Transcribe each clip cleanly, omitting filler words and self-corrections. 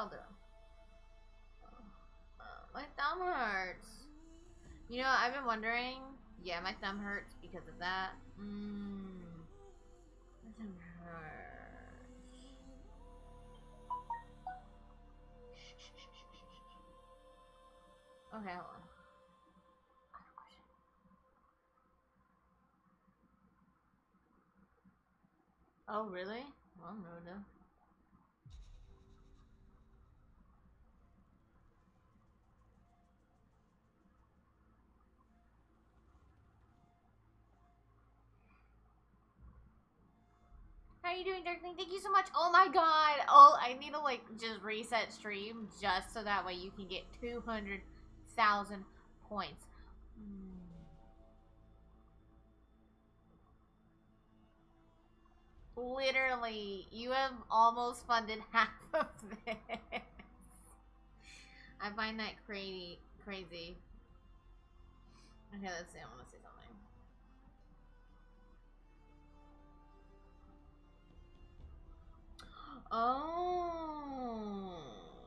y'all doing? My thumb hurts. You know, I've been wondering. Yeah, my thumb hurts because of that. My thumb hurts. Okay, hold on. I have a question. Oh, really? Well, no, no. How are you doing, Darkling? Thank you so much. Oh my god. Oh, I need to like just reset stream just so that way you can get 200,000 points. Literally, you have almost funded half of this. I find that crazy. Okay, let's see. I want to say something. Oh.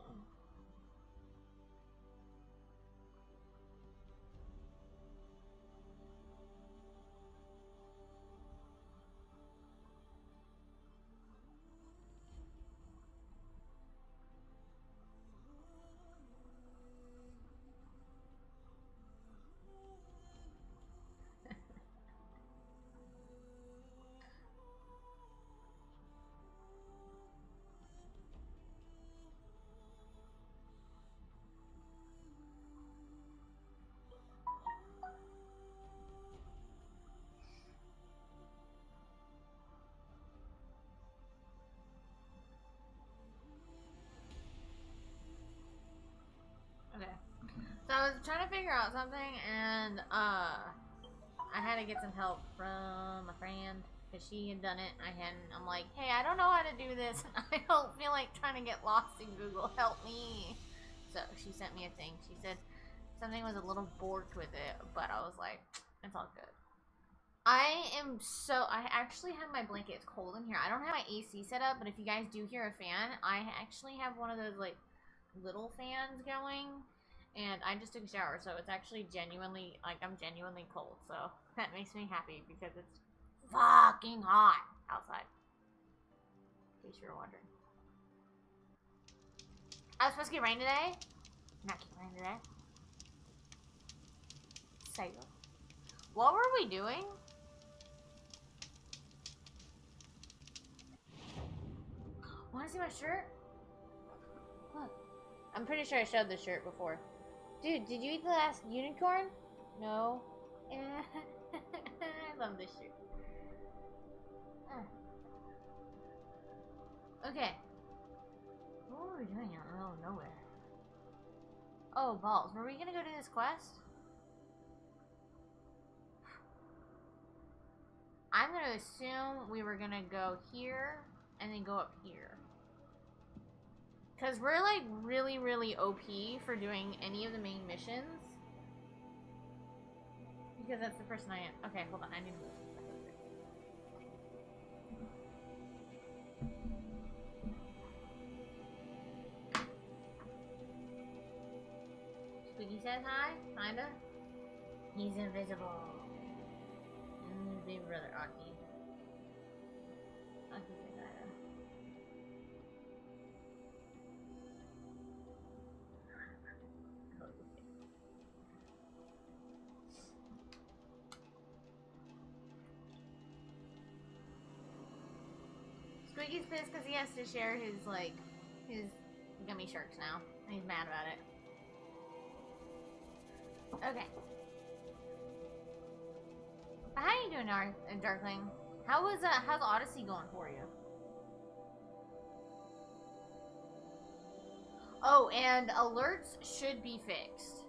Okay. So I was trying to figure out something, and I had to get some help from a friend because she had done it. I'm like, hey, I don't know how to do this, and I don't feel like trying to get lost in Google. Help me. So she sent me a thing. She said something was a little borked with it, but I was like, it's all good. I actually have my blanket. It's cold in here. I don't have my AC set up, but if you guys do hear a fan, I actually have one of those like little fans going, and I just took a shower, so it's actually genuinely, like, I'm genuinely cold, so that makes me happy because it's fucking hot outside, in case you were wondering. I was supposed to get rain today. Not get rain today. Say, what were we doing? Want to see my shirt? Look. I'm pretty sure I showed this shirt before. Dude, did you eat the last unicorn? No. I love this shirt. Okay. What were we doing out in the middle of nowhere? Oh, balls. Were we gonna go to this quest? I'm gonna assume we were gonna go here and then go up here. Because we're like really, really OP for doing any of the main missions. Because that's the person I am. Okay, hold on. I need to move. Squeaky says hi, kinda. He's invisible. And his big brother, Aki. Aki says hi. Squeaky's pissed because he has to share his, like, his gummy sharks now. And he's mad about it. Okay. How you doing, Darkling? How's Odyssey going for you? Oh, and alerts should be fixed.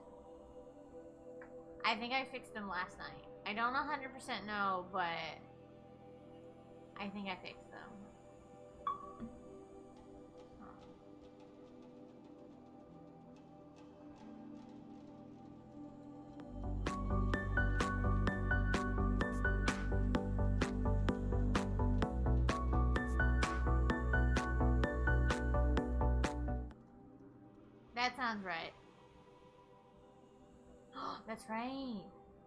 I think I fixed them last night. I don't 100% know, but I think I fixed them. That sounds right. That's right.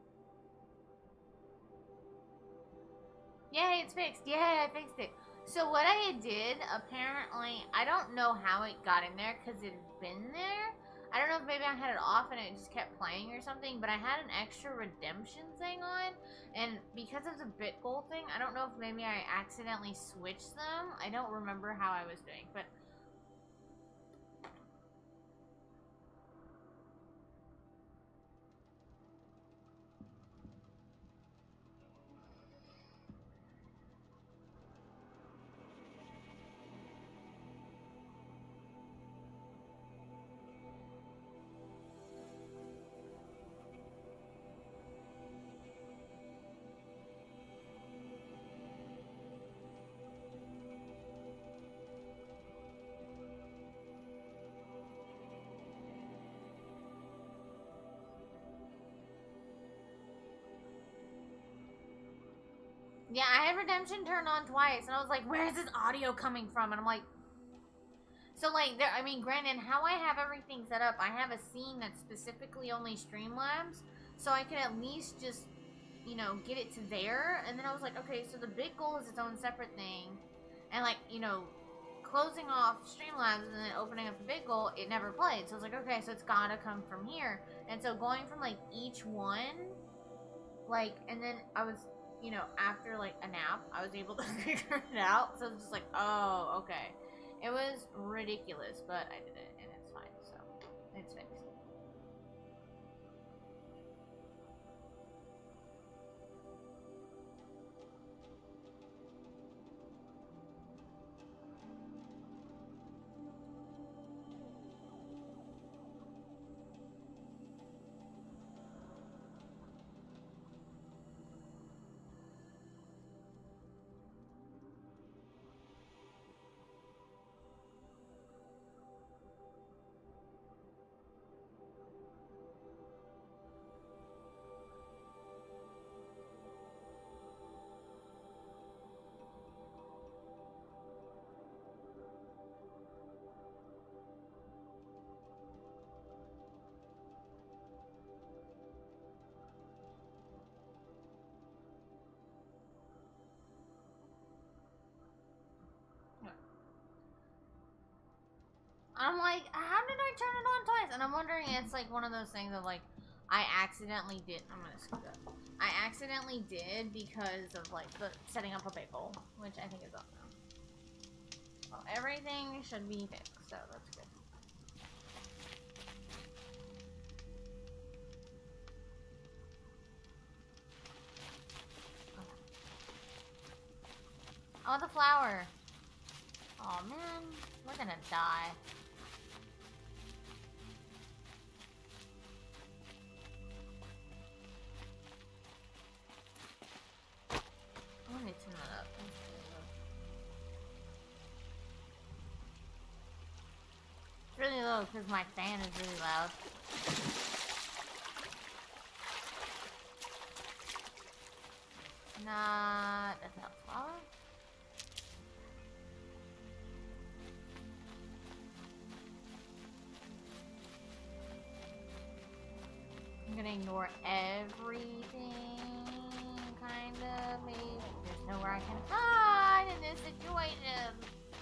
Yay, it's fixed. Yay, I fixed it. So what I did, apparently, I don't know how it got in there because it had been there. I don't know if maybe I had it off and it just kept playing or something, but I had an extra redemption thing on, and because of the bit goal thing, I don't know if maybe I accidentally switched them. I don't remember how I was doing, but... Yeah, I had redemption turned on twice, and I was like, where's this audio coming from? And I'm like... So, like, there, I mean, granted, how I have everything set up, I have a scene that's specifically only Streamlabs, so I can at least just, you know, get it to there. And then I was like, okay, so the big goal is its own separate thing. And, like, you know, closing off Streamlabs and then opening up the big goal, it never played. So I was like, okay, so it's gotta come from here. And so going from, like, each one, like, and then I was... You know, after like a nap, I was able to figure it out. So I was just like, oh, okay. It was ridiculous, but I did it, and it's fine. So it's fixed. I'm like, how did I turn it on twice? And I'm wondering, it's like one of those things of like, I accidentally did. I'm gonna scoot up. I accidentally did because of like the setting up a big goal, which I think is up now. Well, everything should be fixed, so that's good. Okay. Oh, the flower. Oh man, we're gonna die. Let me turn that up. It's really low because my fan is really loud. Not enough flour. I'm gonna ignore everything, kinda, maybe. There's nowhere I can hide in this situation.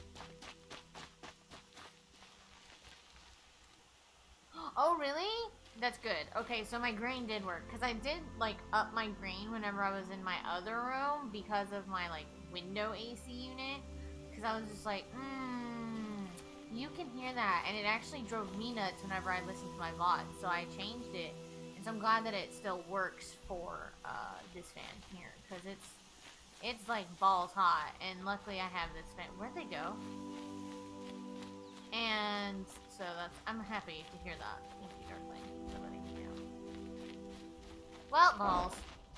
Oh, really? That's good. Okay, so my grain did work. Because I did, like, up my grain whenever I was in my other room because of my, like, window AC unit. Because I was just like, you can hear that. And it actually drove me nuts whenever I listened to my VOD. So I changed it. And so I'm glad that it still works for this fan here. Because it's, like, balls hot. And luckily I have this fan. Where'd they go? And so I'm happy to hear that. Thank you, Darkling. For letting me know. Well, balls.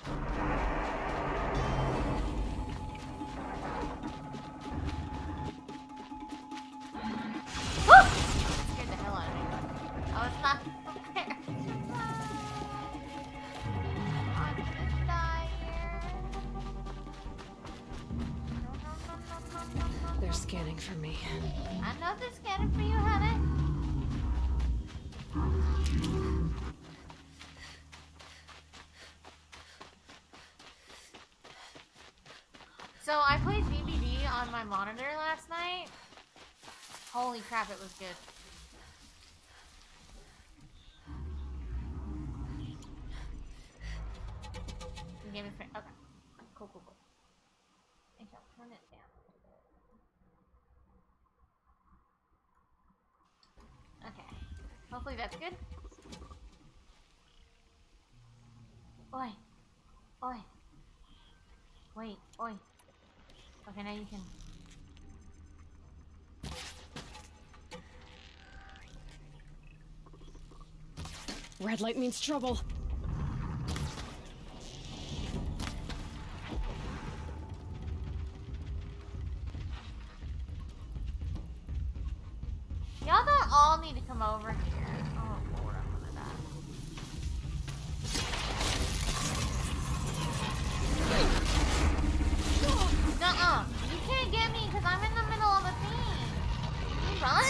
Woo! That scared the hell out of me. I was not prepared. I'm gonna die here. No. They're scanning for me. I know they're scanning for you, honey. So I played DBD on my monitor last night. Holy crap, it was good. Game is free. Okay. Cool, cool, cool. I shall turn it down a little bit. Okay. Hopefully that's good. Oi. Oi. Wait. Oi. Okay, now you can... Red light means trouble. Y'all don't all need to come over here. Oh lord, I'm gonna die. Nuh-uh. You can't get me because I'm in the middle of a thing. Run!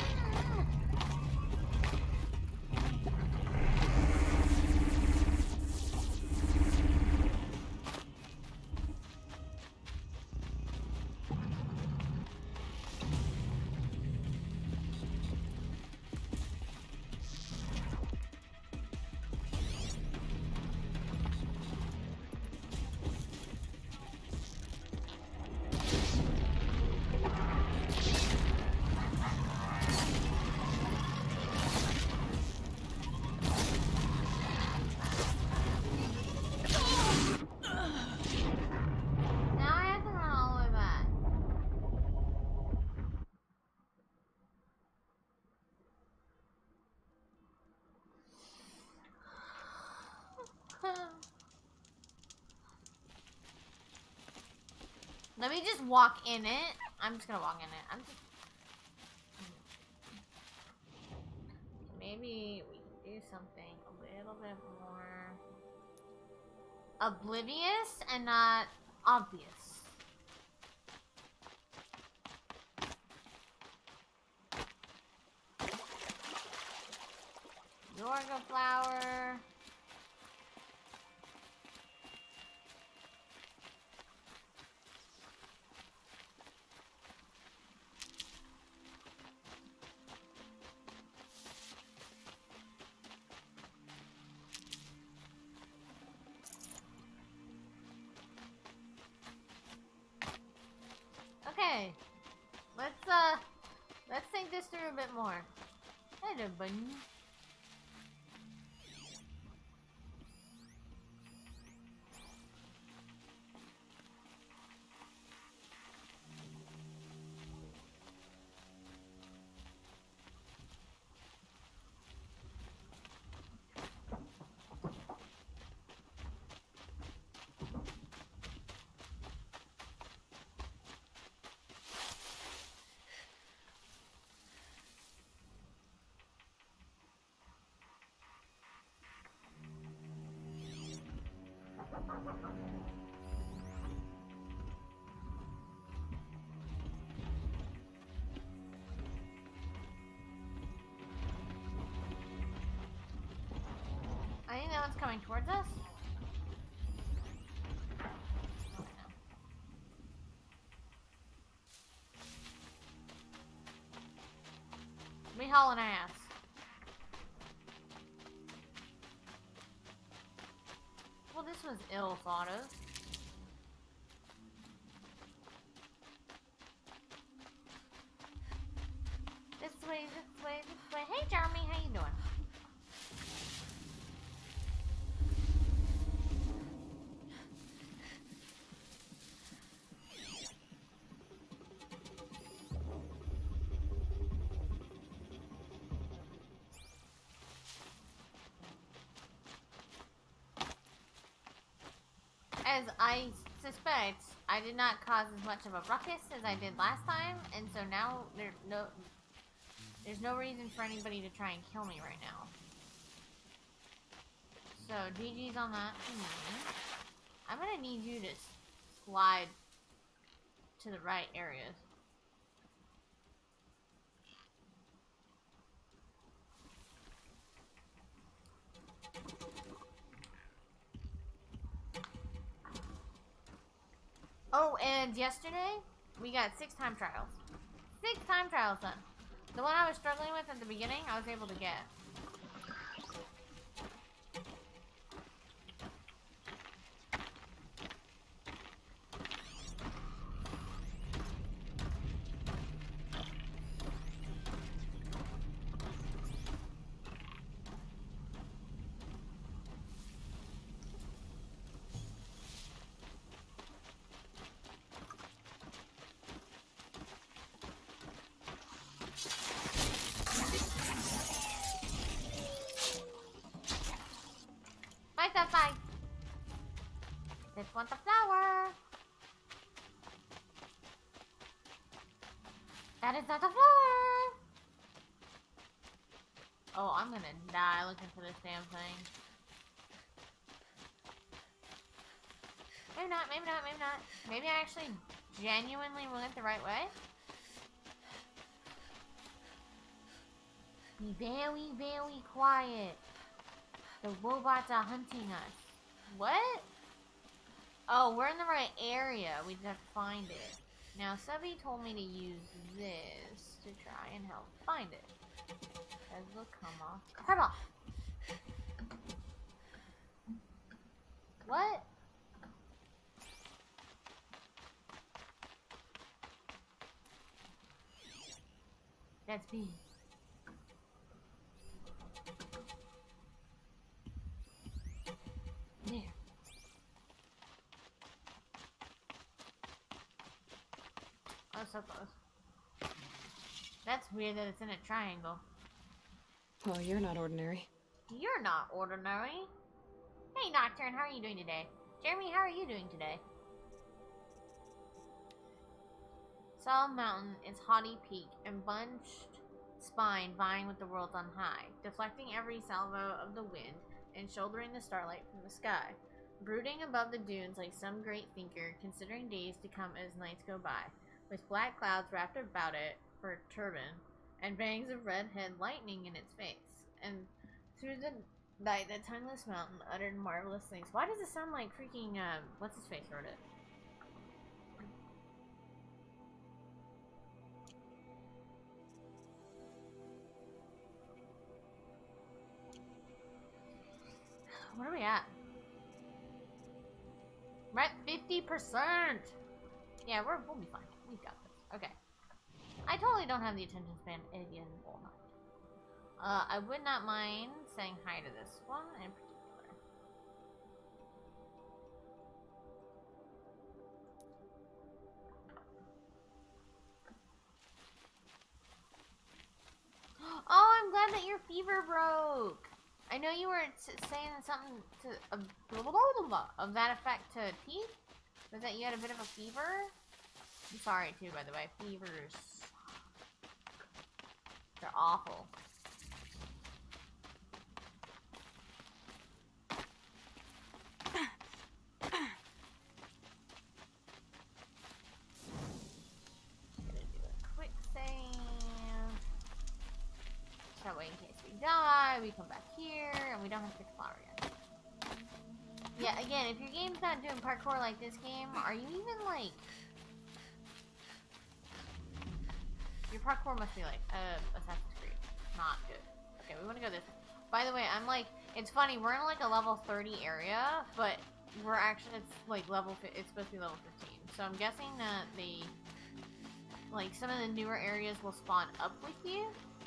Now I have to run all the way back. Let me just walk in it. I'm just gonna walk in it. I'm just... Maybe we can do something a little bit more oblivious and not obvious. Yorga flower. Okay, let's think this through a bit more. Hello, bunny. I think that one's coming towards us. We hauling ass. Well, this was ill thought of. This way, this way, this way. Hey, Jeremy, how you doing? As I suspect, I did not cause as much of a ruckus as I did last time, and so now there's no reason for anybody to try and kill me right now. So GG's on that. I'm gonna need you to slide to the right areas. Oh, and yesterday, we got 6 time trials. 6 time trials done. The one I was struggling with at the beginning, I was able to get. This one's a flower. That is not a flower. Oh, I'm gonna die looking for this damn thing. Maybe not, maybe not, maybe not. Maybe I actually genuinely went the right way. Be very, very quiet. The robots are hunting us. What? Oh, we're in the right area. We just have to find it. Now, Subby told me to use this to try and help find it. As will come off. Come off! What? That's B. There. Oh, so close. That's weird that it's in a triangle. Well, you're not ordinary. You're not ordinary. Hey, Nocturne, how are you doing today? Jeremy, how are you doing today? Solid Mountain is haughty peak and bunched spine vying with the world on high, deflecting every salvo of the wind and shouldering the starlight from the sky, brooding above the dunes like some great thinker, considering days to come as nights go by, with black clouds wrapped about it for a turban, and bangs of red-head lightning in its face. And through the night, that tongueless mountain uttered marvelous things. Why does it sound like freaking, what's-his-face wrote it? Where are we at? We're at 50%! Yeah, we'll be fine. We've got this. Okay. I totally don't have the attention span again. I would not mind saying hi to this one in particular. Oh, I'm glad that your fever broke. I know you were saying something to of that effect to teeth. Was that you had a bit of a fever? I'm sorry too, by the way. Fevers, they're awful. Gonna do a quick save. That way, in case we die, we come back here, and we don't have to pick a flower again. Yeah, again, if your game's not doing parkour like this game, are you even, like... Your parkour must be, like, Assassin's Creed. Not good. Okay, we want to go this way. By the way, I'm, like... It's funny, we're in, like, a level 30 area, but we're actually... It's, like, it's supposed to be level 15. So I'm guessing that the... Like, some of the newer areas will spawn up with you.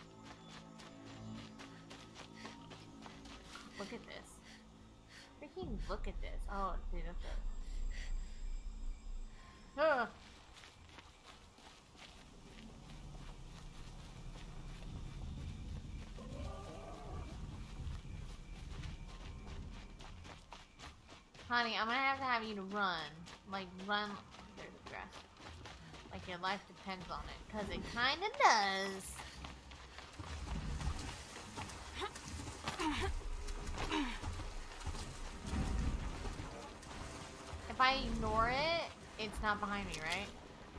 Look at this. Freaking look at this. Oh, dude, that's it. Ugh. Honey, I'm gonna have you to run. Like, run. There's the grass. Like, your life depends on it. Because it kinda does. If I ignore it, it's not behind me, right?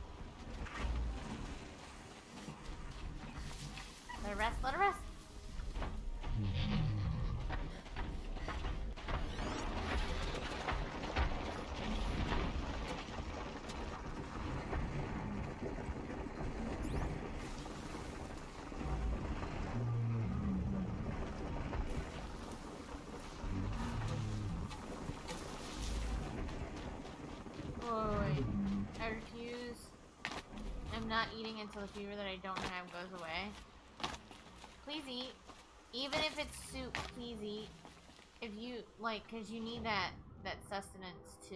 Let it rest, let it rest. not eating until the fever that I don't have goes away. Please eat. Even if it's soup, please eat. If you, like, because you need that sustenance to,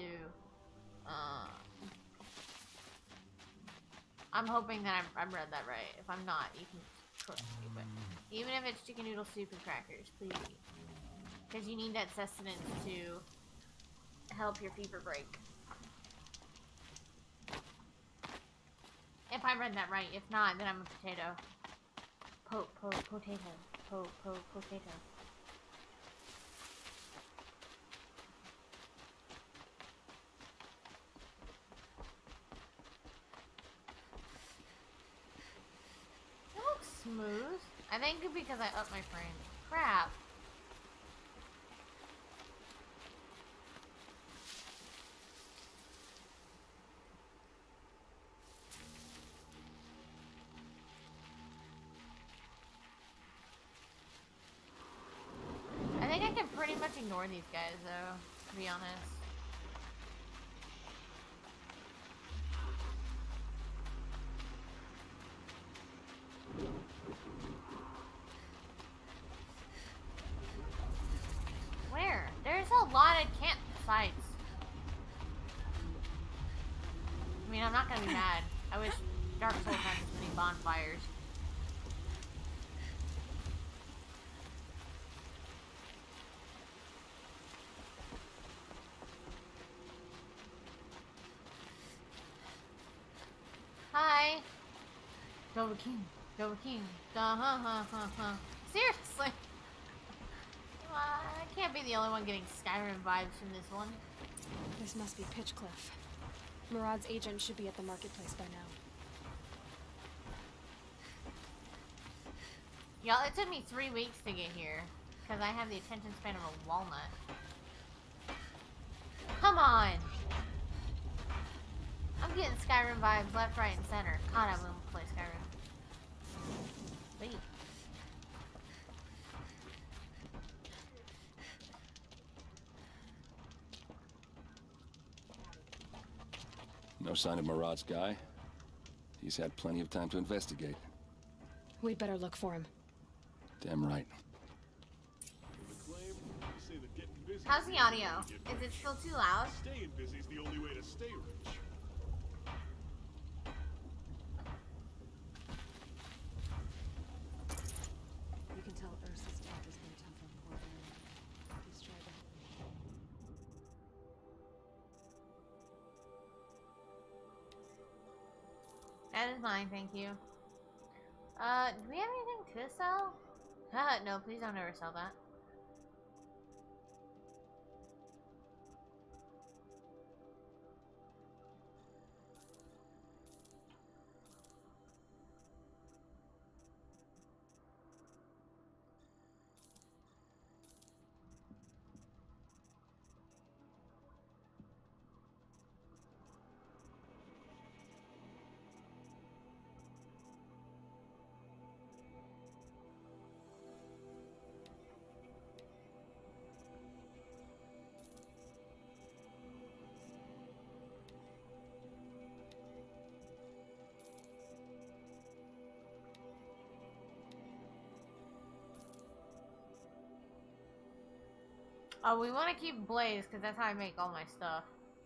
I'm hoping that I've read that right. If I'm not, you can correct me, but even if it's chicken noodle soup and crackers, please eat. Because you need that sustenance to help your fever break. If I read that right. If not, then I'm a potato. Potato. That looks smooth. I think it's because I upped my frame. Crap. I think I can pretty much ignore these guys, though, to be honest. Where? There's a lot of campsites. I mean, I'm not gonna be mad. I wish Dark Souls had this many bonfires. Hi. Go King. Go King. Seriously. I can't be the only one getting Skyrim vibes from this one. This must be Pitchcliff. Murad's agent should be at the marketplace by now. Y'all, it took me 3 weeks to get here. Because I have the attention span of a walnut. Come on! I'm getting Skyrim vibes left, right, and center. God, I will play Skyrim. Wait. No sign of Murad's guy. He's had plenty of time to investigate. We'd better look for him. Damn right. How's the audio? Is it still too loud? Staying busy is the only way to stay rich. You can tell Ursa's dad has been tough on poor Aaron. He's tried to help me. That is mine, thank you. Do we have anything to sell? No, please don't ever sell that. Oh, we want to keep Blaze, because that's how I make all my stuff.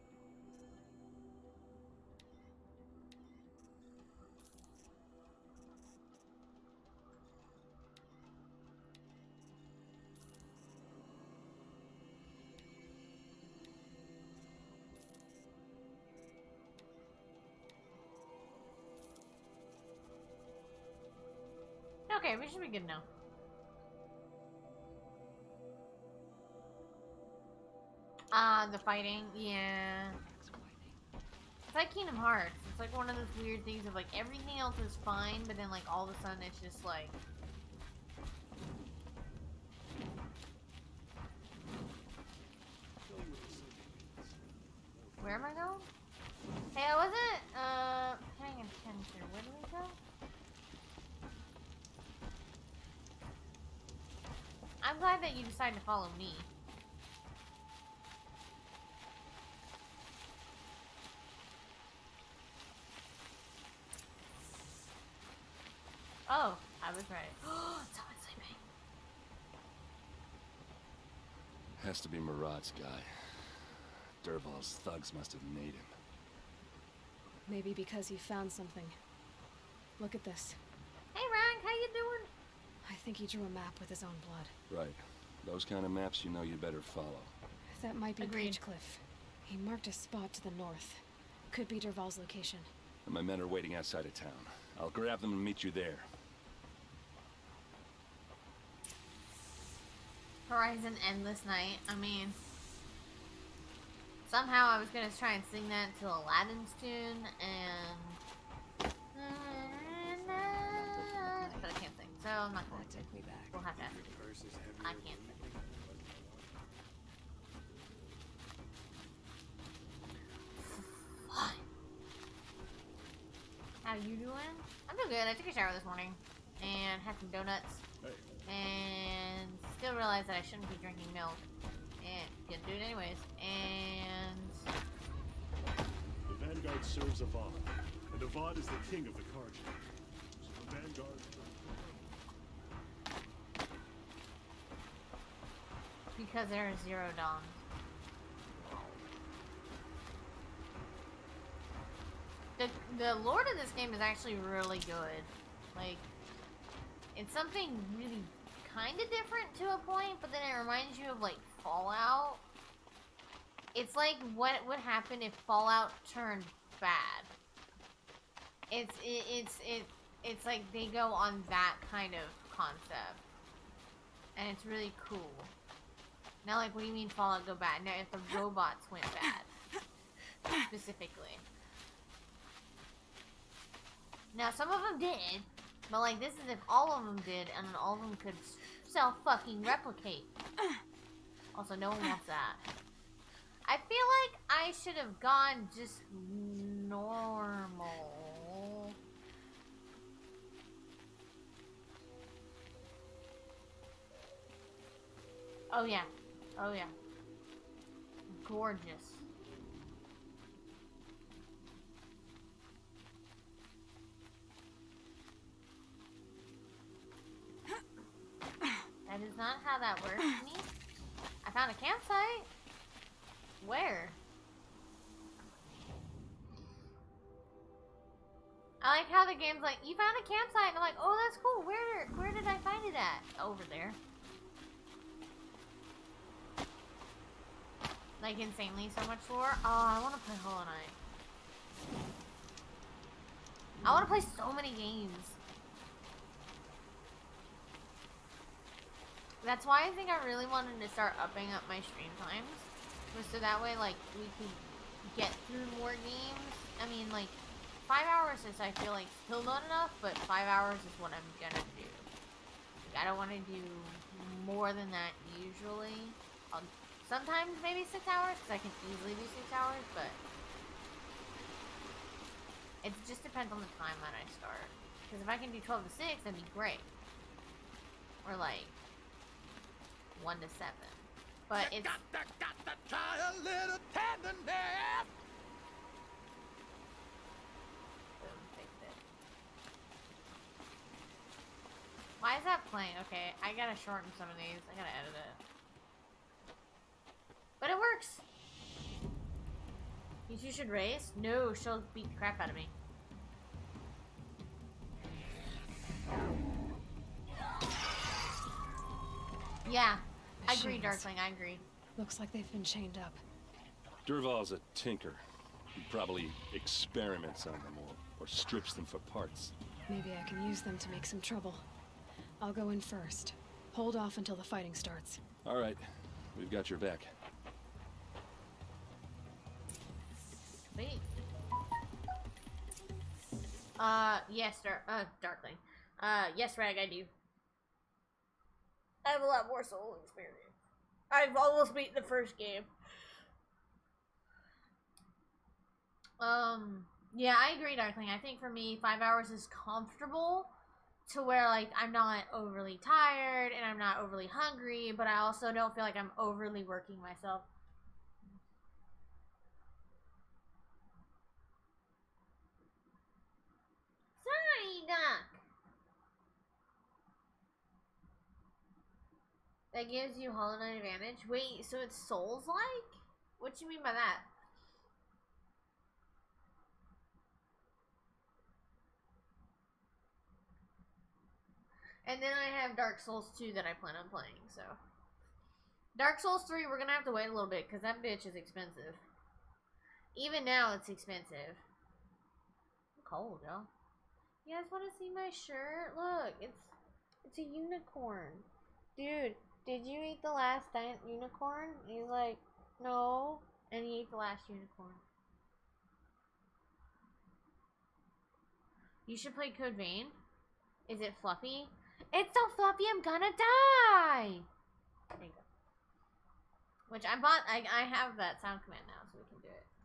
Okay, we should be good now. The fighting, yeah. It's like Kingdom Hearts. It's like one of those weird things of like everything else is fine, but then like all of a sudden it's just like... Where am I going? Hey, I wasn't, paying attention. Where do we go? I'm glad that you decided to follow me. I was right. Someone's sleeping. Has to be Marad's guy. Dervahl's thugs must have made him. Maybe because he found something. Look at this. Hey, Rank, how you doing? I think he drew a map with his own blood. Right. Those kind of maps you know you better follow. That might be Agreed. Pagecliff. He marked a spot to the north. Could be Dervahl's location. And my men are waiting outside of town. I'll grab them and meet you there. Horizon Endless Night. I mean, somehow I was gonna try and sing that to Aladdin's tune, and but I can't sing, so I'm not going to. Take me back. We'll have to. I can't. How you doing? I'm doing good. I took a shower this morning and had some donuts. Hey, And still realized that I shouldn't be drinking milk. And gonna do it anyways. And the Vanguard serves Avad, and Avad is the king of the card game. So the Vanguard... because there are 0 dawns. The lore of this game is actually really good. Like, it's something really kind of different to a point, but then it reminds you of like Fallout. It's like what would happen if Fallout turned bad. It's like they go on that kind of concept, and it's really cool. Now, like, what do you mean Fallout go bad? Now, if the robots went bad, specifically. Now, some of them did, but like this is if all of them did, and then all of them could self-fucking replicate. Also, no one wants that. I feel like I should have gone just normal. Oh yeah. Oh yeah. Gorgeous. That is not how that works to me. I found a campsite. Where? I like how the game's like, you found a campsite, and I'm like, oh, that's cool. Where did I find it at? Over there. Like, insanely so much lore. Oh, I want to play Hollow Knight. I want to play so many games. That's why I think I really wanted to start upping up my stream times. Was so that way, like, we could get through more games. I mean, like, 5 hours is, I feel like, still not enough, but 5 hours is what I'm gonna do. Like, I don't want to do more than that usually. Sometimes maybe 6 hours, because I can easily do 6 hours, but it just depends on the time that I start. Because if I can do 12 to 6, that'd be great. Or like 1 to 7. But it's got to try a little tenderness. Boom, fixed it. Why is that playing? Okay, I gotta shorten some of these. I gotta edit it. But it works. You two should race? No, she'll beat the crap out of me. Yeah, I agree, Machines. Darkling, I agree. Looks like they've been chained up. Dervahl's a tinker. He probably experiments on them or strips them for parts. Maybe I can use them to make some trouble. I'll go in first. Hold off until the fighting starts. All right, we've got your back. Wait. Yes, Darkling. Yes, Rag, I do. I have a lot more soul experience. I've almost beaten the first game. Yeah, I agree, Darkling. I think for me, 5 hours is comfortable to where, like, I'm not overly tired and I'm not overly hungry, but I also don't feel like I'm overly working myself. Sorry, Doc. That gives you Hollow Knight advantage? Wait, so it's Souls-like? What do you mean by that? And then I have Dark Souls 2 that I plan on playing, so. Dark Souls 3, we're gonna have to wait a little bit, because that bitch is expensive. Even now, it's expensive. I'm cold, y'all. You guys want to see my shirt? Look, it's a unicorn. Dude, did you eat the last unicorn? He's like, no. And he ate the last unicorn. You should play Code Vein. Is it fluffy? It's so fluffy, I'm gonna die! There you go. Which I bought, I have that sound command now, so we can do it.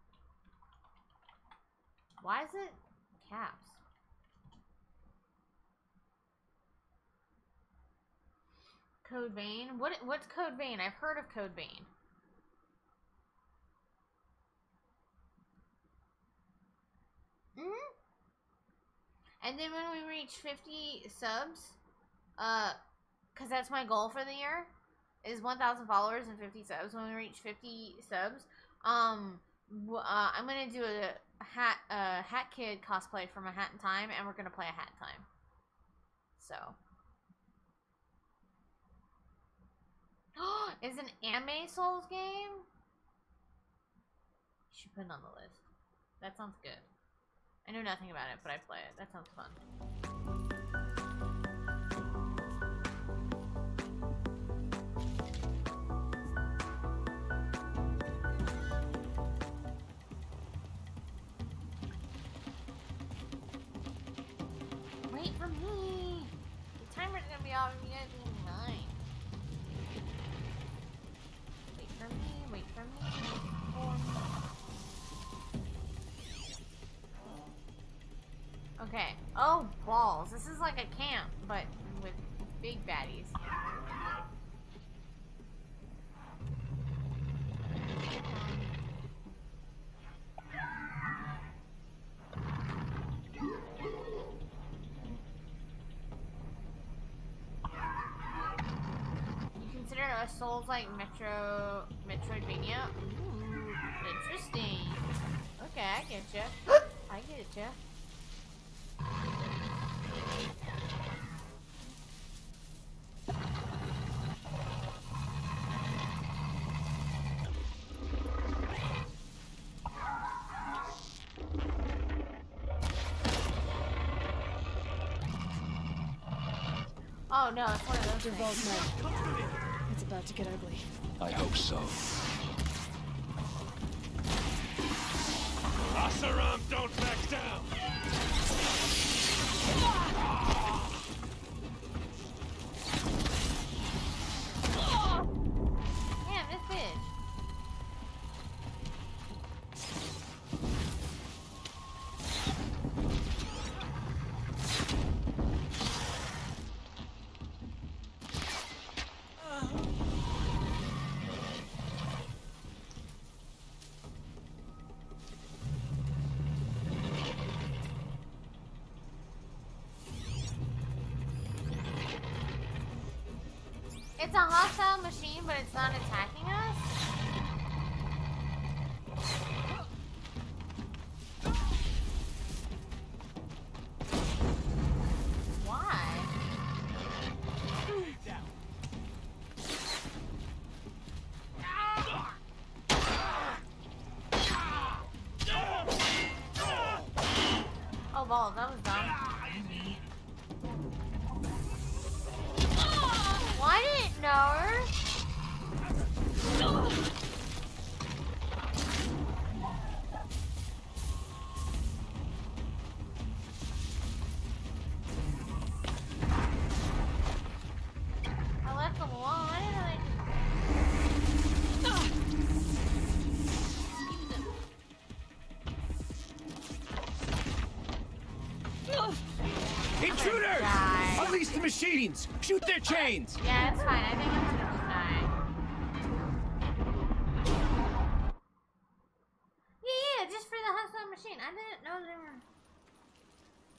Why is it caps? Code Vein? What's Code Vein? I've heard of Code Vein. And then when we reach 50 subs, cause that's my goal for the year, is 1,000 followers and 50 subs. When we reach 50 subs, I'm gonna do a Hat Kid cosplay from A Hat in Time, and we're gonna play A Hat in Time. So. Is an anime Souls game? You should put it on the list. That sounds good. I know nothing about it, but I play it. That sounds fun. Wait for me! The timer's gonna be off and you guys are gonna be mine. Wait for me, wait for me. Okay. Oh, balls. This is like a camp, but with big baddies. You consider a Souls-like Metroidvania? Ooh, interesting. Okay, I get ya. I get ya. Oh no, it's one of those Dervahl's men. It's about to get ugly. I hope so. Asaram, don't back down! Damn, this bitch. It's a hostile machine, but it's not attacking us? Why? Oh balls, that was dumb. Why did it know? I left them alone. Why didn't I Intruders! die? Unleash the machines! Shoot their chains! Yeah, it's fine. I think I'm gonna just die. Yeah, just for the hostile machine. I didn't know they were.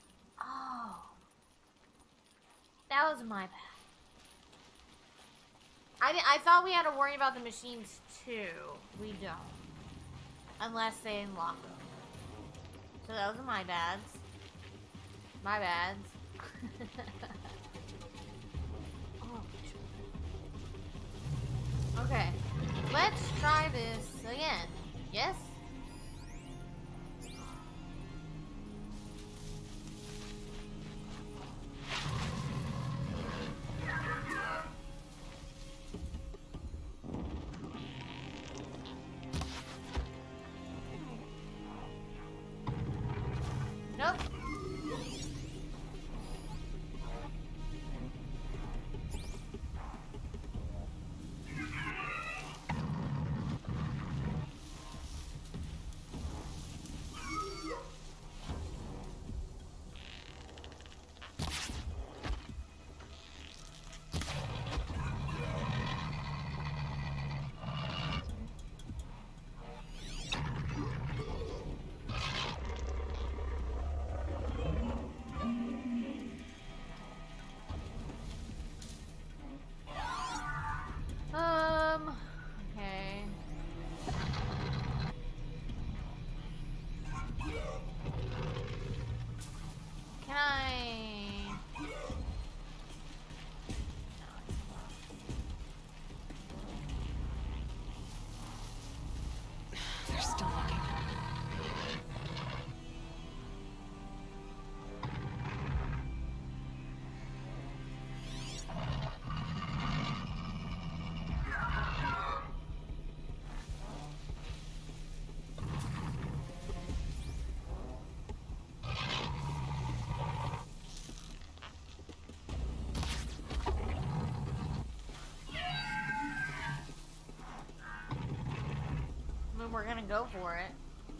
Oh, that was my bad. I thought we had to worry about the machines too. We don't. Unless they unlock them. So those are my bads. My bads. Okay. Let's try this again. Yes? Nope. Okay. Can I? They're still looking. I mean, we're gonna go for it.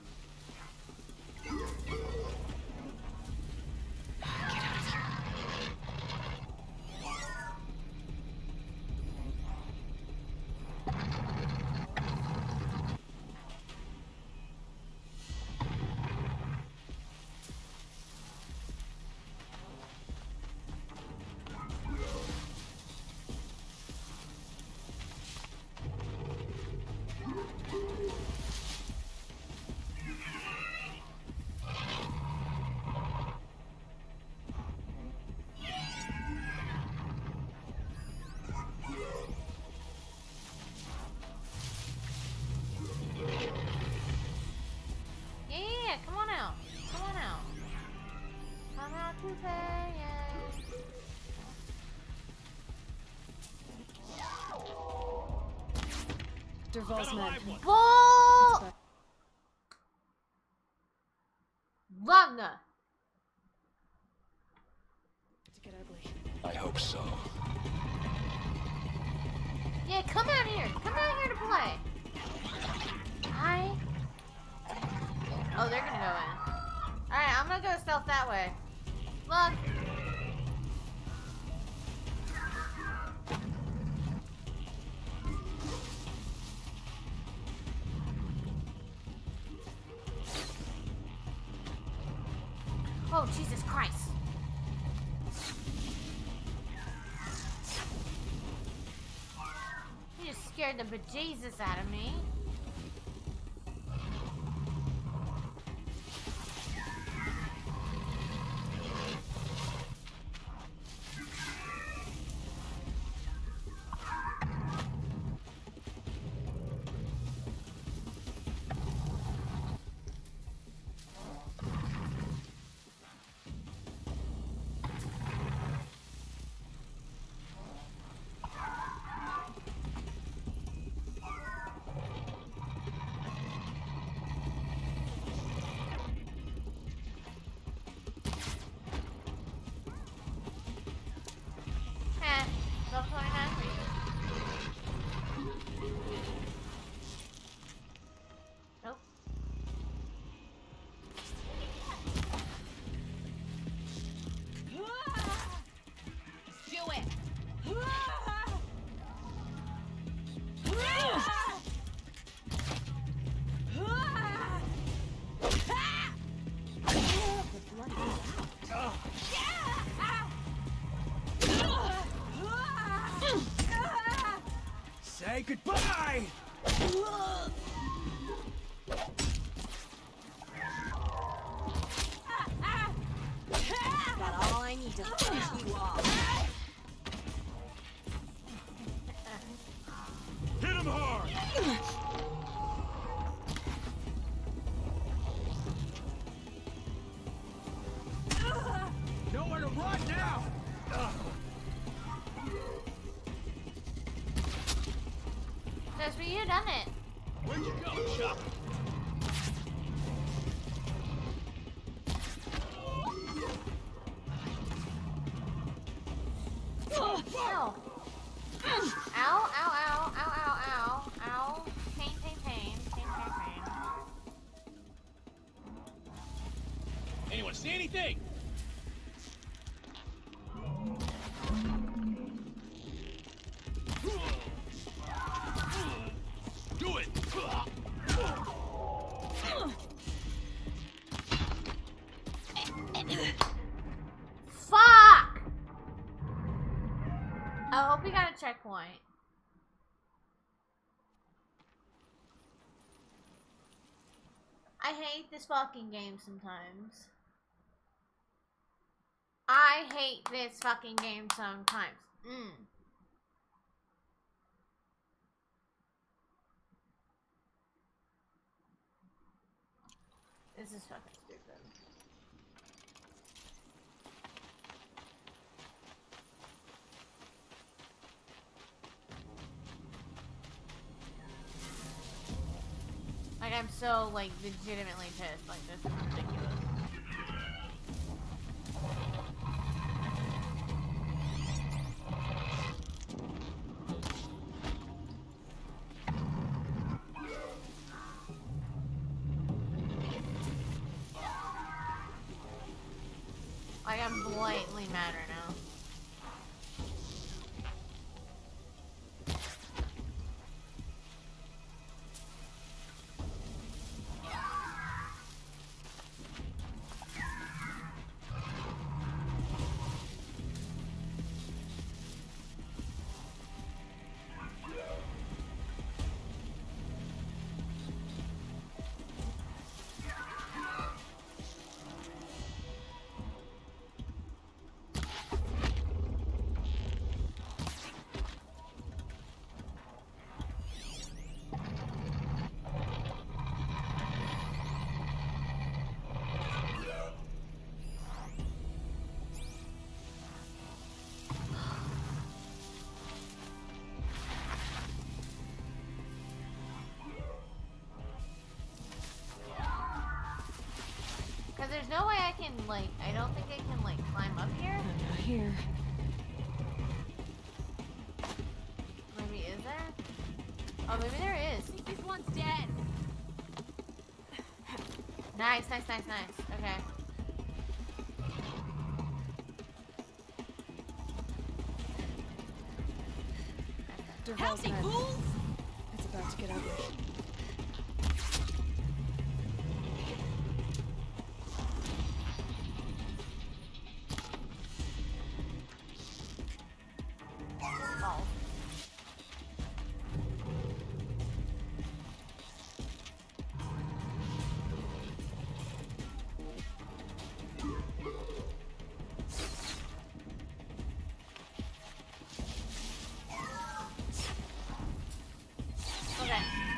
Yeah, come on out. Come on out. Come out to play. Derval's men. Bull! Wagner. To get ugly. I hope so. Yeah, come out here. Come out here to play. Hi. Oh, they're gonna go in. Alright, I'm gonna go stealth that way. Look. Oh, Jesus Christ. You just scared the bejesus out of me. say goodbye! Got all I need to finish you off. Hit him hard! Nowhere to run now! Just for you, done it. Where'd you go, Chuck? Ow. Ow, ow, ow, ow, ow, ow, ow. Pain, pain, pain. Pain, pain, pain. Anyone see anything? Do it! Fuck! I hope we got a checkpoint. I hate this fucking game sometimes. I hate this fucking game sometimes. This is fucking stupid. Like, I'm so, like, legitimately pissed. Like, this is ridiculous. Like, I'm blatantly mad right now. Because there's no way I can, like, I don't think I can, like, climb up here. Not here. Maybe is there? Oh, maybe there is. This one's dead. Nice, nice, nice, nice. Okay. Derval's Healthy men. fools! It's about to get ugly. Oh. Okay.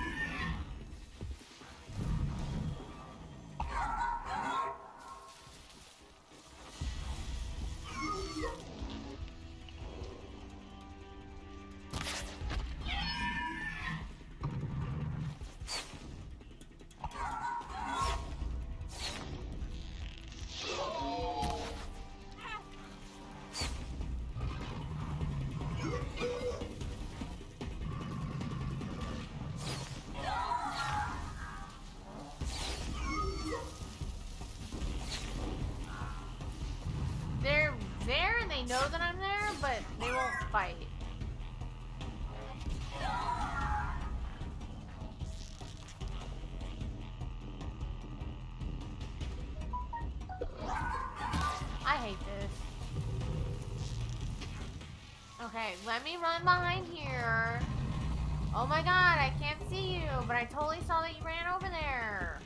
They're there and they know that I'm there, but they won't fight. I hate this. Okay, let me run behind here. Oh my god, I can't see you, but I totally saw that you ran over there.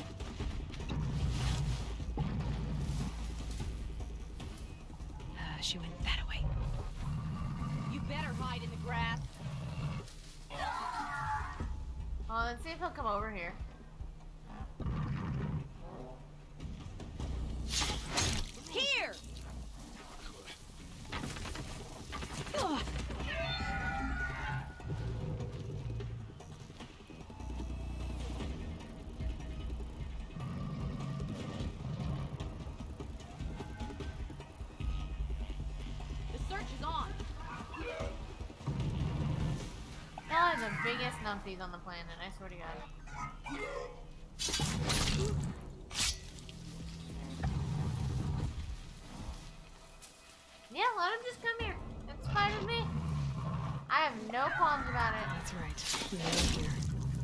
She went that way. You better hide in the grass. Oh, let's see if he'll come over here. Here! Ugh. The search is on. Y'all are the biggest numpties on the planet, I swear to God. Yeah, let him just come here. It's fine with me. I have no qualms about it. That's right. We are here.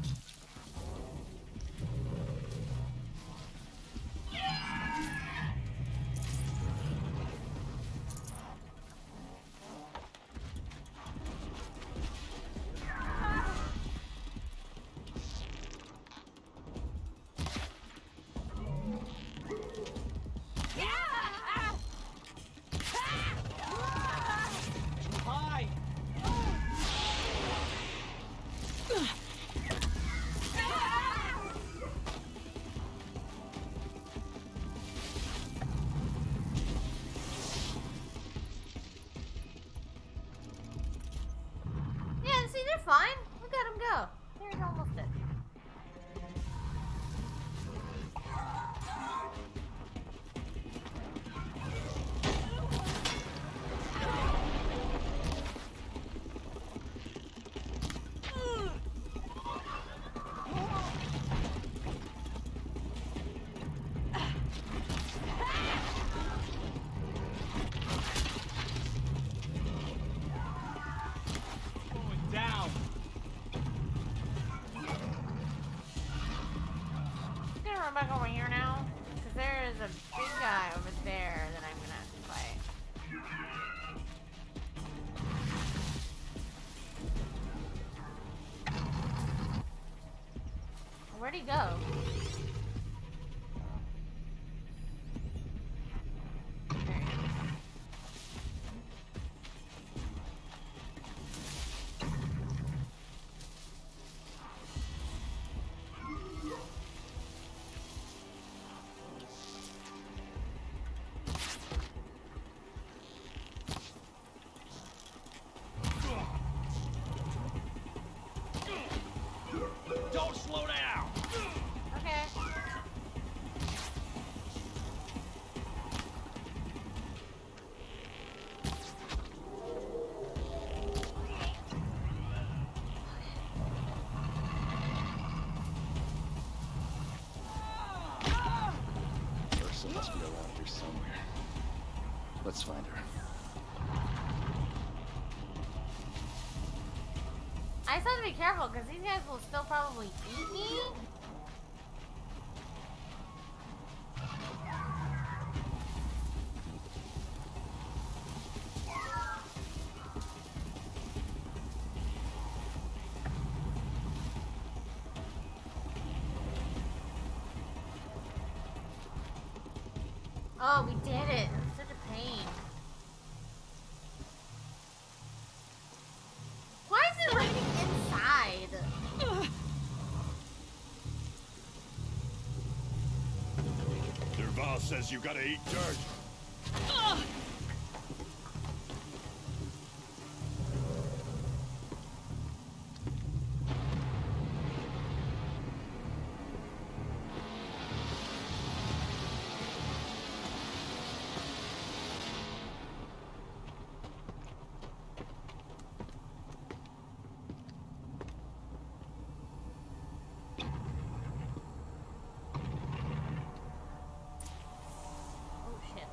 Yeah, see, they're fine. Look at them go. They're almost dead. I'm gonna run back over here now, because there is a big guy over there that I'm gonna have to fight. Where'd he go? There he is. Don't slow down! Okay. Ursa must be around here somewhere. Let's find her. I just have to be careful because these guys will still probably eat me. Oh, we did it. It was such a pain. Why is it raining inside? Derval says you gotta eat dirt. Oh shit.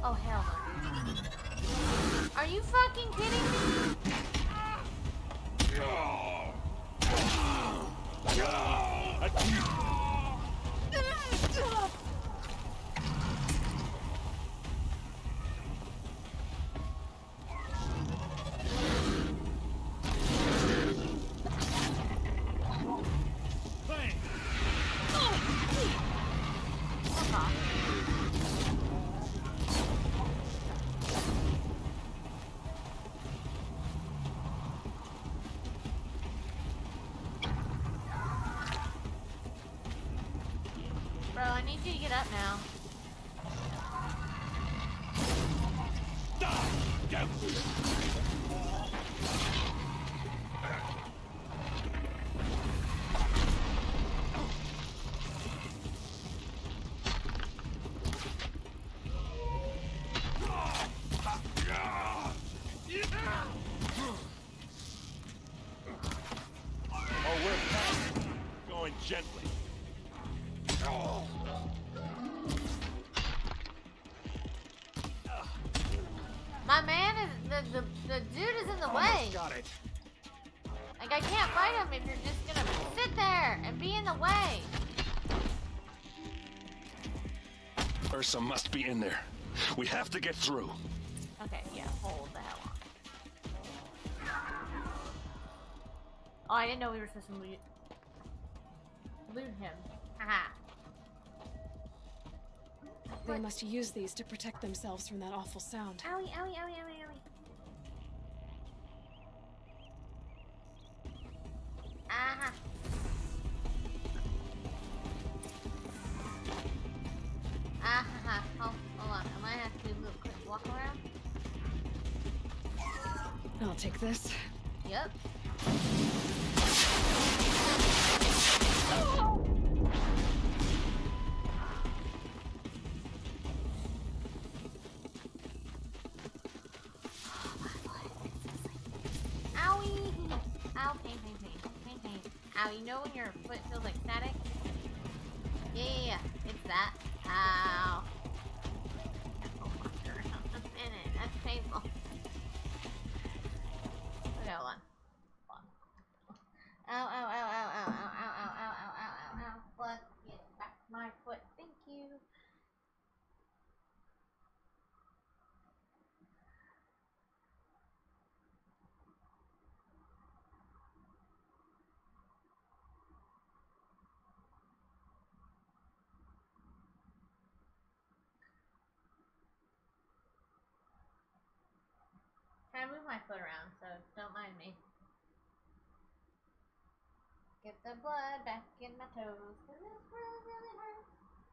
Oh, hell no, dude. Are you fucking kidding me? Bro, I need you to get up now. Oh, we're past. Going gently. My man is the dude is in the way. Got it. Like I can't fight him if you're just gonna sit there and be in the way. Ursa must be in there. We have to get through. Okay, yeah, hold the hell on. Oh, I didn't know we were supposed to loot him. Haha. They must use these to protect themselves from that awful sound. Owie, owie, owie, owie, owie. Aha. Aha. Hold on. I might have to do a little quick walk around. I'll take this. Yep. Owie! Ow, pain. Ow, you know when your foot feels like static? Yeah, it's that. Ow. Oh my god, I'm in it. That's painful. Okay, hold on. Ow. Blood, get back my foot. Thank you. I move my foot around, so don't mind me. Get the blood back in my toes, 'cause this really hurts.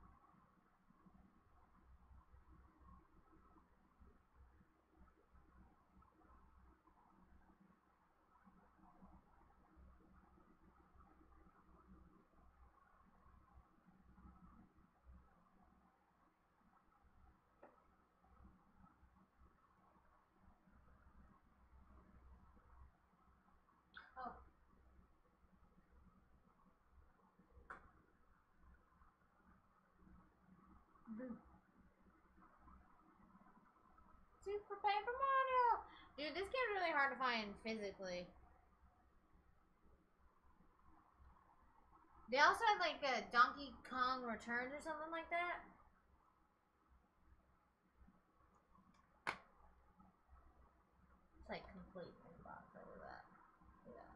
Oh. Super Paper Mario! Dude, this game's really hard to find physically. They also had like a Donkey Kong Returns or something like that. It's like complete box over that. Yeah.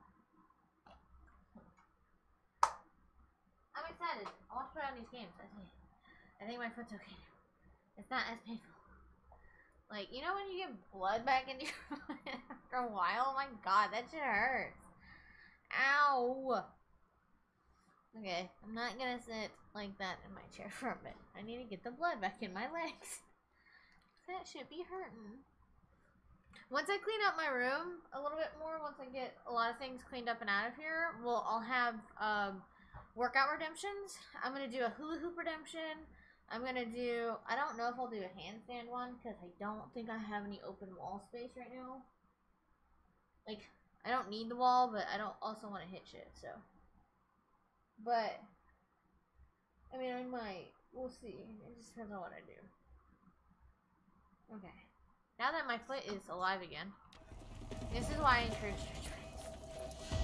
I'm excited. I want to try out these games. I think my foot's okay. It's not as painful. Like, you know when you get blood back into your foot after a while? Oh my god, that shit hurts. Ow! Okay, I'm not gonna sit like that in my chair for a bit. I need to get the blood back in my legs. That should be hurting. Once I clean up my room a little bit more, once I get a lot of things cleaned up and out of here, I'll have workout redemptions. I'm gonna do a hula hoop redemption. I'm gonna do, I don't know if I'll do a handstand one, because I don't think I have any open wall space right now. Like, I don't need the wall, but I don't also want to hit shit, so. But, I mean, I might. We'll see. It just depends on what I do. Okay. Now that my foot is alive again, this is why I encourage church friends.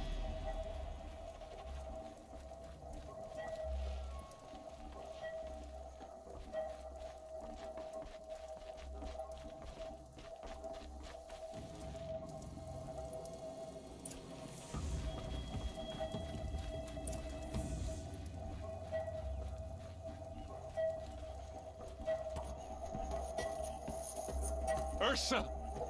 Ursa!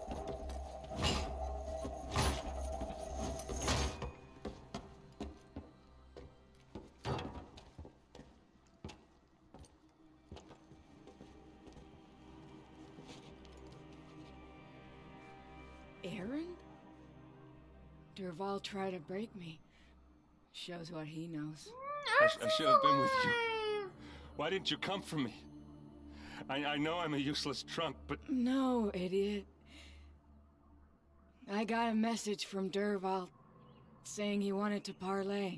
Aaron? Dervahl tried to break me. Shows what he knows. I should have been with you. Why didn't you come for me? I know I'm a useless trunk, but... No, idiot. I got a message from Dervahl saying he wanted to parlay.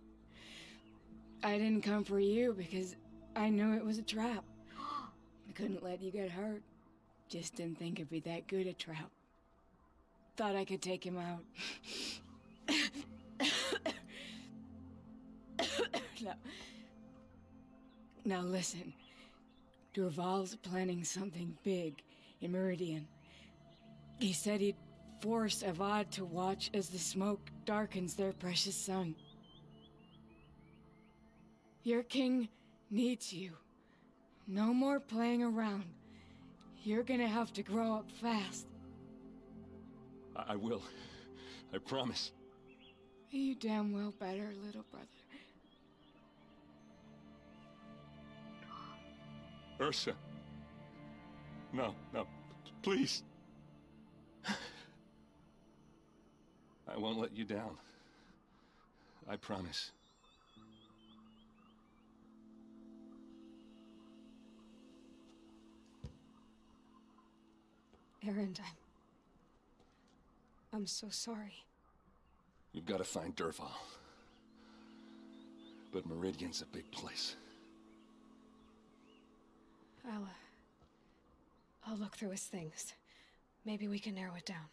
I didn't come for you because I knew it was a trap. I couldn't let you get hurt. Just didn't think it'd be that good a trap. Thought I could take him out. Now listen. Dervahl's planning something big in Meridian. He said he'd force Avad to watch as the smoke darkens their precious sun. Your king needs you. No more playing around. You're gonna have to grow up fast. I will. I promise. You damn well better, little brother. Ursa. No, please. I won't let you down. I promise. Erend, I'm so sorry. You've got to find Dervahl. But Meridian's a big place. I'll look through his things. Maybe we can narrow it down.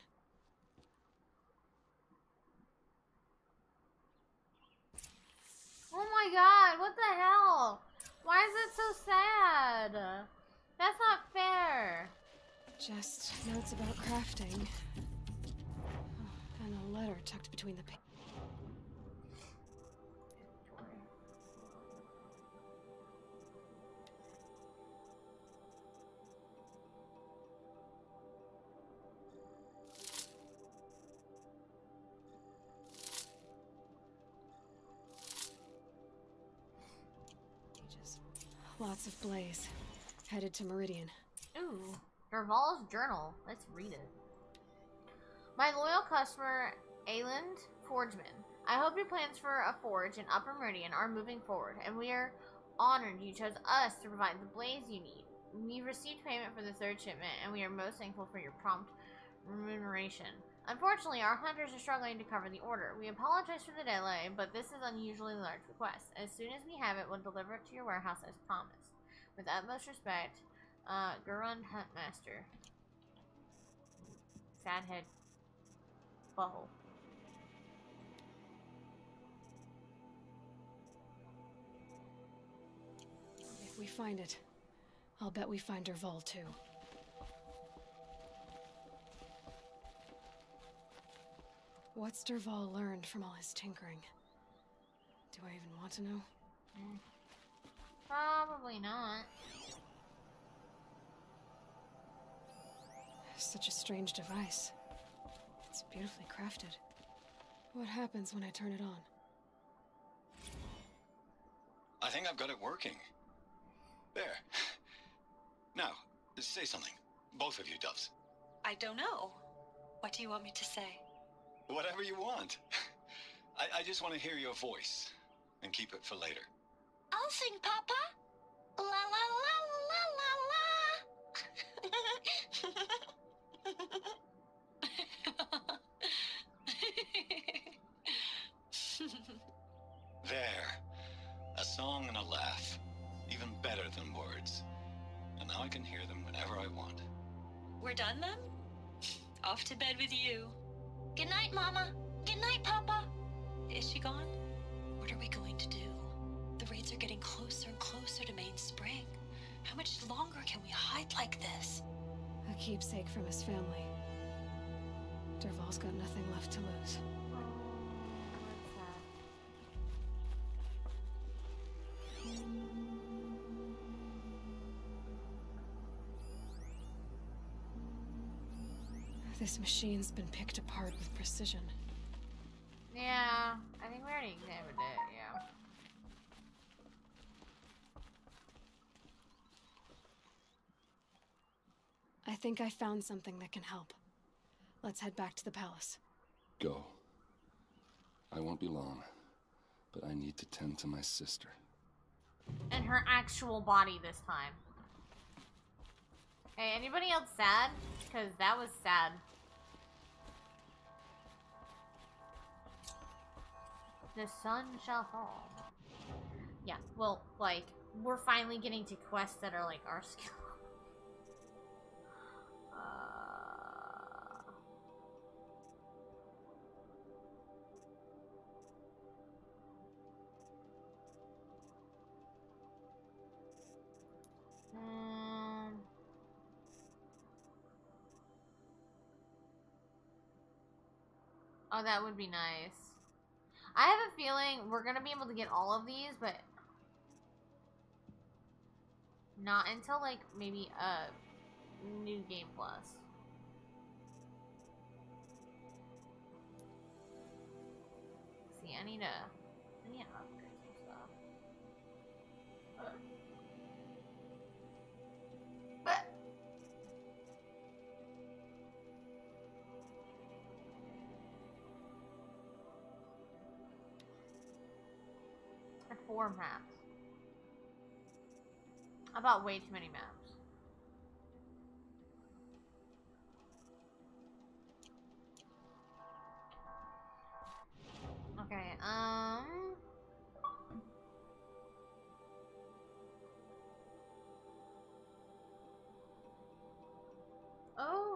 Oh my god, what the hell? Why is it so sad? That's not fair. Just notes about crafting. Oh, and a letter tucked between the pages. Lots of blaze. Headed to Meridian. Ooh, Dervahl's journal. Let's read it. My loyal customer, Ayland Forgeman. I hope your plans for a forge in Upper Meridian are moving forward, and we are honored you chose us to provide the blaze you need. We've received payment for the third shipment, and we are most thankful for your prompt remuneration. Unfortunately, our hunters are struggling to cover the order. We apologize for the delay, but this is an unusually large request. As soon as we have it, we'll deliver it to your warehouse as promised. With utmost respect, Gurund Huntmaster. Sad head. Butthole. If we find it, I'll bet we find Dervahl too. What's Dervahl learned from all his tinkering? Do I even want to know? Probably not. Such a strange device. It's beautifully crafted. What happens when I turn it on? I think I've got it working. There. Now, say something. Both of you, Doves. I don't know. What do you want me to say? Whatever you want. I just want to hear your voice. And keep it for later. I'll sing, Papa. La la la la la la. There. A song and a laugh. Even better than words. And now I can hear them whenever I want. We're done then? Off to bed with you. Good night, Mama. Good night, Papa. Is she gone? What are we going to do? The raids are getting closer and closer to Main Spring. How much longer can we hide like this? A keepsake from his family. Dervahl's got nothing left to lose. This machine's been picked apart with precision. Yeah, I think we already examined it, yeah. I think I found something that can help. Let's head back to the palace. Go. I won't be long, but I need to tend to my sister. And her actual body this time. Hey, anybody else sad? Because that was sad. The sun shall fall. Yeah, well, like, we're finally getting to quests that are like our skill. Oh, that would be nice. I have a feeling we're gonna be able to get all of these, but not until like maybe New Game Plus. See, I need to upgrade some stuff. But I have 4 maps. I bought way too many maps. Okay, oh.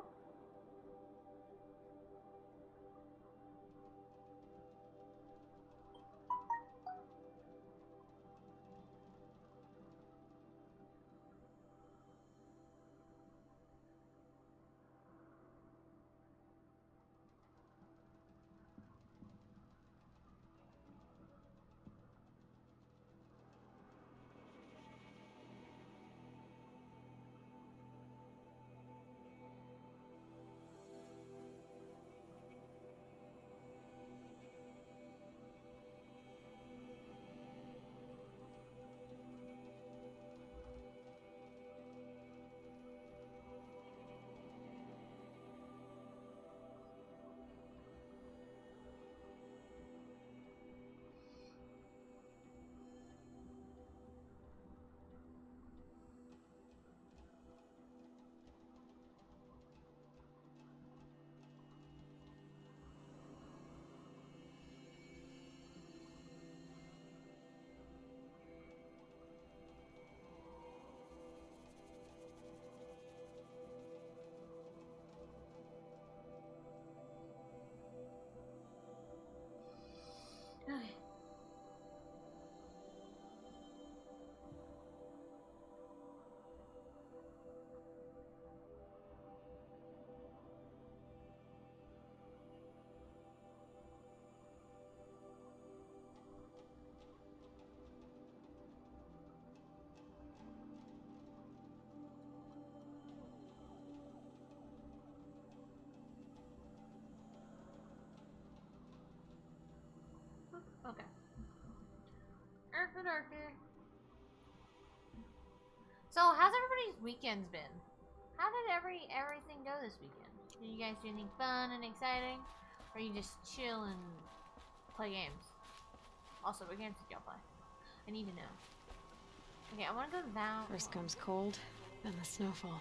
Okay. Okay. Arky. So, how's everybody's weekends been? How did everything go this weekend? Did you guys do anything fun and exciting? Or you just chill and play games? Also, what games did y'all play? I need to know. Okay, I want to go down. First comes cold, then the snowfall.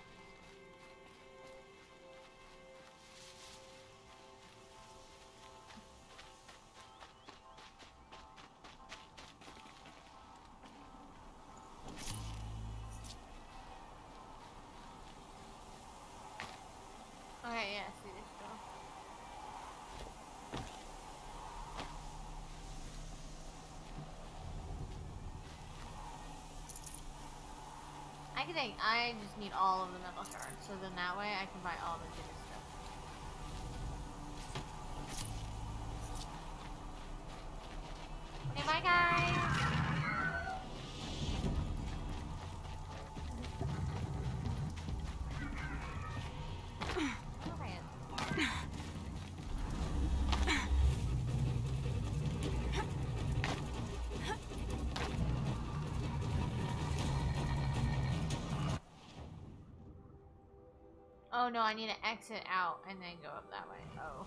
I just need all of the metal shards, so then that way I can buy all the good stuff. Okay, bye guys! Oh no, I need to exit out and then go up that way. Oh.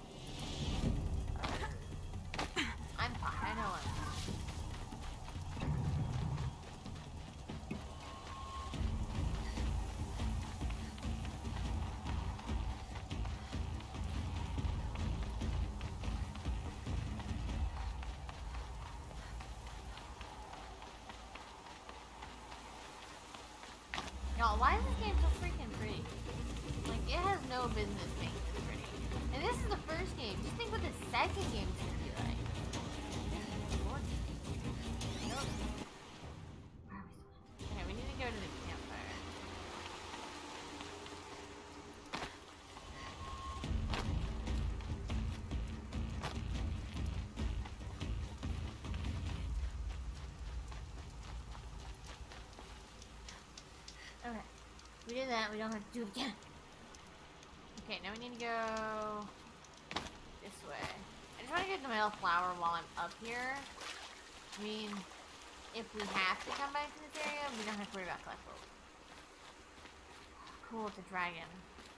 I'm fine, I know I'm fine. Y'all, why is this game so freaking pretty? Like, it has no business being this pretty. And this is the first game. Just think what the second game's gonna be like. Nope. Okay, we need to go to the campfire. Okay. We did that, we don't have to do it again. Okay, now we need to go this way. I just want to get the metal flower while I'm up here. I mean, if we have to come back to this area, we don't have to worry about collectibles. Cool, it's a dragon.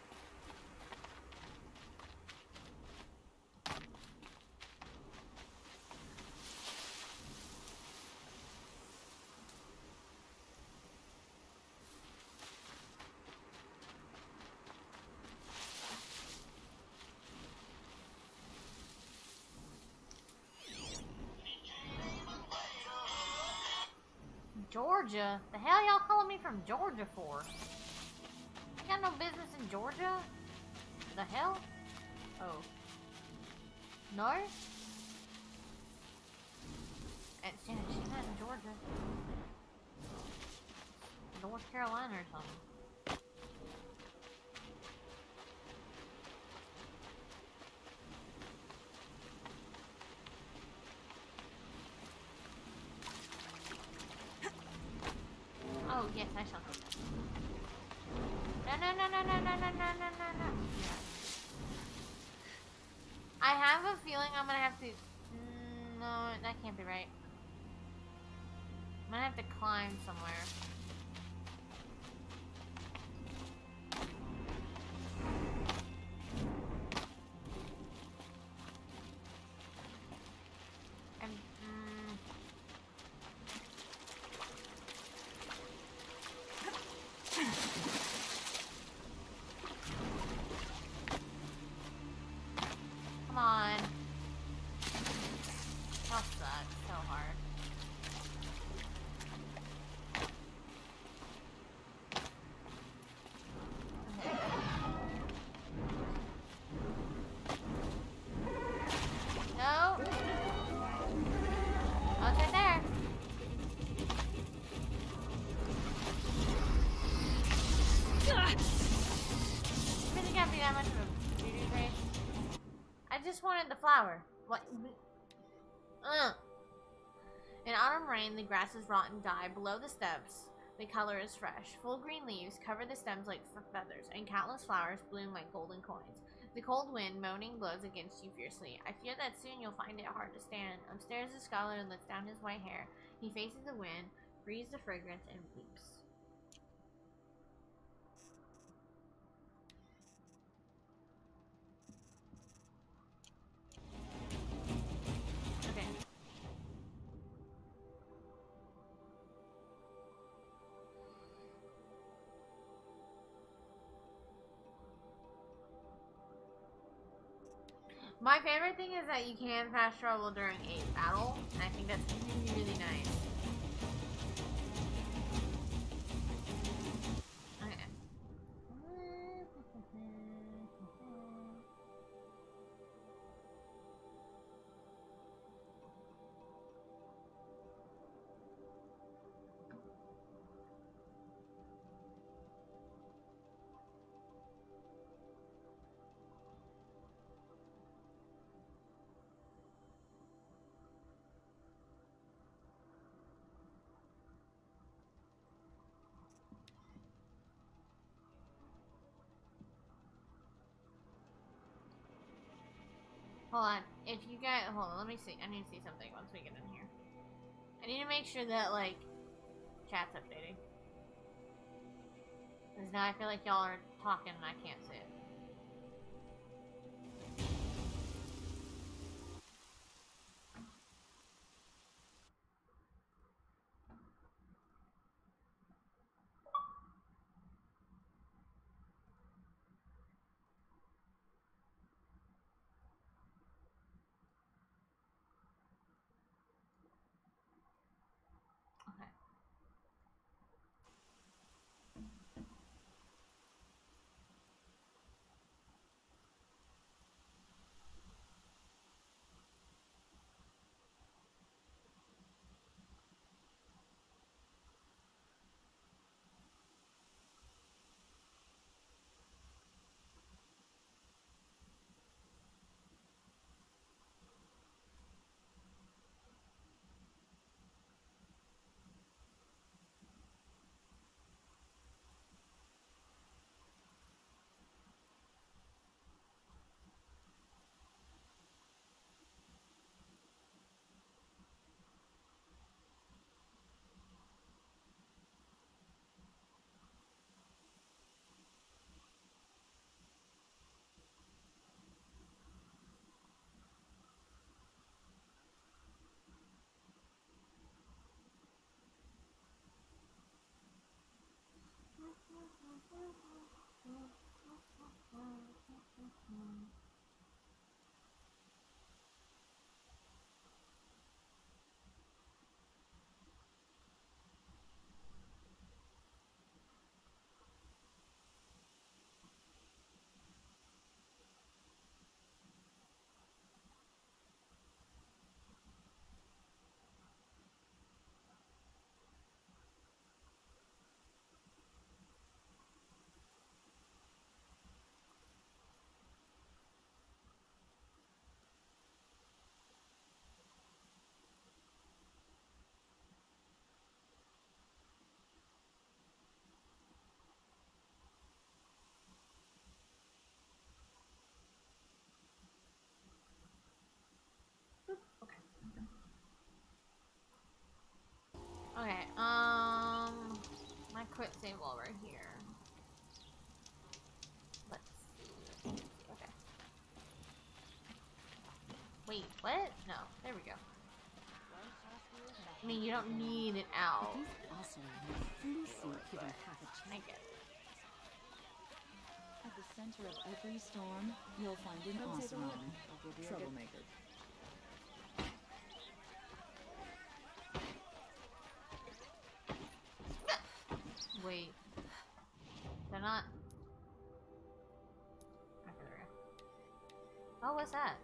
Georgia? The hell y'all calling me from Georgia for? You got no business in Georgia? The hell? Oh. No? She's not in Georgia. North Carolina or something. Oh, yes, I shall take that. No. I have a feeling I'm gonna have to... no, that can't be right. I'm gonna have to climb somewhere. Just wanted the flower. What? In autumn rain, the grass is rot and die. Below the steps, the color is fresh. Full green leaves cover the stems like feathers, and countless flowers bloom like golden coins. The cold wind, moaning, blows against you fiercely. I fear that soon you'll find it hard to stand. Upstairs, the scholar lets down his white hair. He faces the wind, breathes the fragrance, and weeps. My favorite thing is that you can fast travel during a battle, and I think that's really, really nice. Okay. Hold on. If you guys, hold on. Let me see. I need to see something once we get in here. I need to make sure that like chat's updating. Because now I feel like y'all are talking and I can't see it. Okay, my quit save while we're here. Let's see. Okay. Wait, what? No, there we go. I mean, you don't need it out. I get it. At the center of every storm, you'll find an Oseram, troublemaker. Wait. They're not... Okay, there we go. Oh, what's that?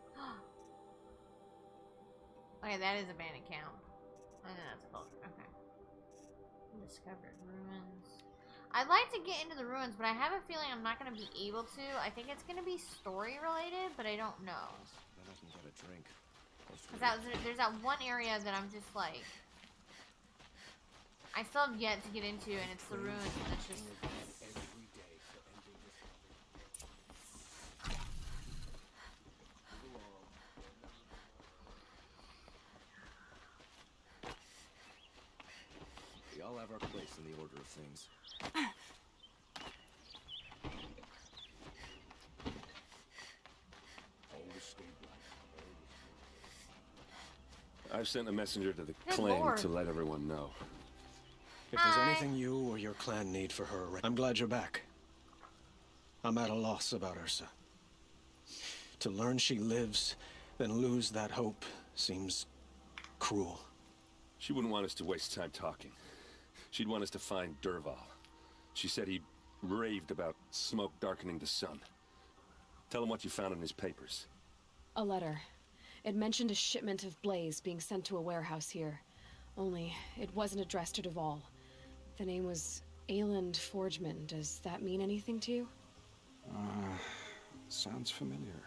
Okay, that is a bandit camp. I know that's a culture. Okay. Undiscovered ruins. I'd like to get into the ruins, but I have a feeling I'm not going to be able to. I think it's going to be story related, but I don't know. Then I can get a drink. Because there's that one area that I'm just like... I still have yet to get into, and it's the ruins, and it's just... We all have our place in the order of things. I've sent a messenger to the Good clan Lord. to let everyone know. If there's anything you or your clan need for her, I'm glad you're back. I'm at a loss about Ursa. To learn she lives, then lose that hope seems cruel. She wouldn't want us to waste time talking. She'd want us to find Dervahl. She said he raved about smoke darkening the sun. Tell him what you found in his papers. A letter. It mentioned a shipment of blaze being sent to a warehouse here. Only, it wasn't addressed to Dervahl. The name was Ayland Forgeman. Does that mean anything to you? Sounds familiar.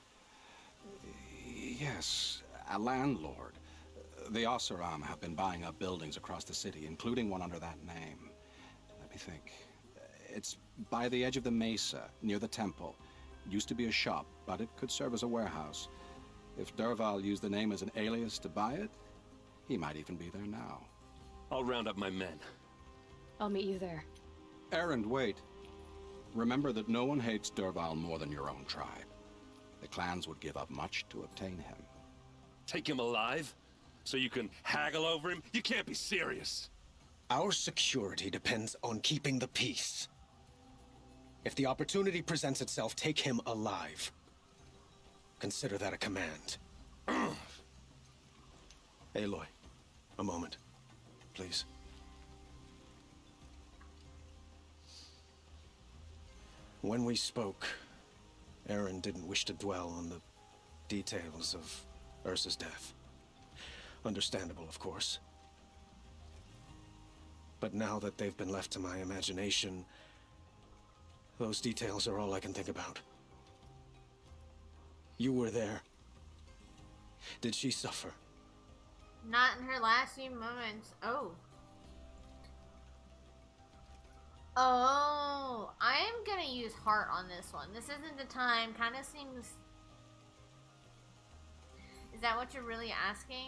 Yes, a landlord. The Oseram have been buying up buildings across the city, including one under that name. Let me think. It's by the edge of the mesa, near the temple. Used to be a shop, but it could serve as a warehouse. If Dervahl used the name as an alias to buy it, he might even be there now. I'll round up my men. I'll meet you there. Erend, wait. Remember that no one hates Dervahl more than your own tribe. The clans would give up much to obtain him. Take him alive? So you can haggle over him? You can't be serious. Our security depends on keeping the peace. If the opportunity presents itself, take him alive. Consider that a command. Aloy, a moment, please. When we spoke, Erend didn't wish to dwell on the details of Ursa's death. Understandable, of course. But now that they've been left to my imagination, those details are all I can think about. You were there. Did she suffer? Not in her last few moments. Oh. Oh, I am gonna use heart on this one. This isn't the time. Kind of seems... Is that what you're really asking?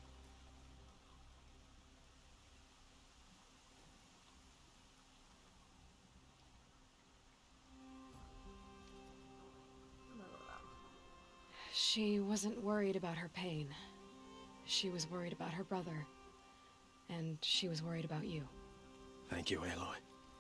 She wasn't worried about her pain. She was worried about her brother. And she was worried about you. Thank you, Aloy.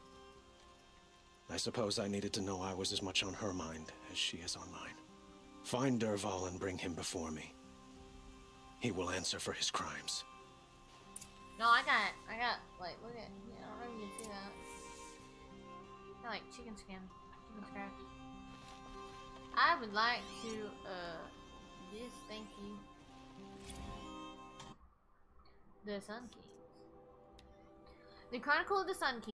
I suppose I needed to know I was as much on her mind as she is on mine. Find Dervahl and bring him before me. He will answer for his crimes. No, I got, like, look at, yeah, I don't know if you can see that. I got, like, chicken skin, chicken scratch. I would like to, this, thank you. The Sun Kings. The Chronicle of the Sun Kings.